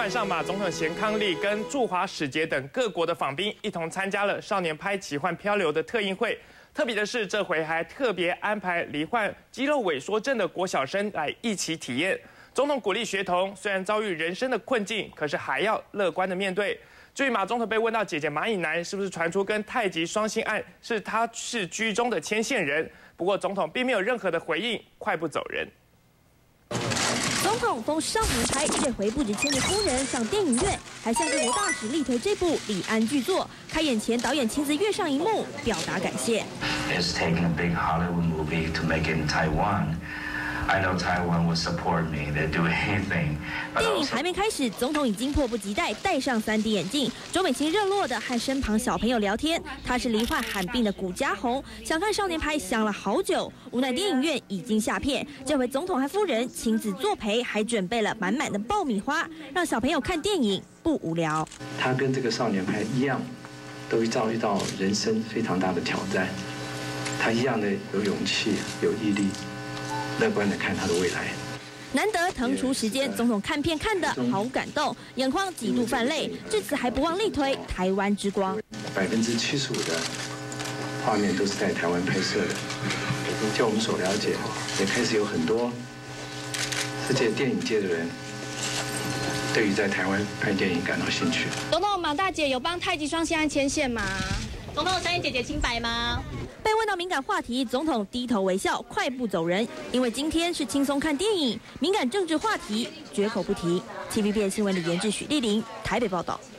晚上，马总统贤伉俪跟驻华使节等各国的访宾一同参加了少年拍奇幻漂流的特映会。特别的是，这回还特别安排罹患肌肉萎缩症的国小生来一起体验。总统鼓励学童，虽然遭遇人生的困境，可是还要乐观的面对。至于马总统被问到姐姐马以南是不是传出跟太极双星案他是居中的牵线人，不过总统并没有任何的回应，快步走人。 总统封少年拍，这回不止牵着夫人上电影院，还向各国大使力推这部李安巨作。开演前，导演亲自跃上荧幕，表达感谢。 It's taking a big Hollywood movie to make it in Taiwan. I know Taiwan will support me. They do anything. 电影还没开始，总统已经迫不及待戴上3D 眼镜。周美琴热络的和身旁小朋友聊天。她是罹患罕病的古家红，想看少年拍想了好久，无奈电影院已经下片。这回总统和夫人亲自作陪，还准备了满满的爆米花，让小朋友看电影不无聊。 他跟这个少年拍一样，都会遭遇到人生非常大的挑战。他一样的有勇气、有毅力。 乐观的看他的未来。 难得腾出时间，总统看片看得好感动，眼眶几度泛泪。至此还不忘力推台湾之光。 75%的画面都是在台湾拍摄的。就我们所了解，也开始有很多世界电影界的人对于在台湾拍电影感到兴趣。 总统，马大姐有帮太极双星案牵线吗？总统，相信姐姐清白吗？ 被问到敏感话题，总统低头微笑，快步走人。因为今天是轻松看电影，敏感政治话题绝口不提。TVBS 新闻李延志、许丽玲台北报道。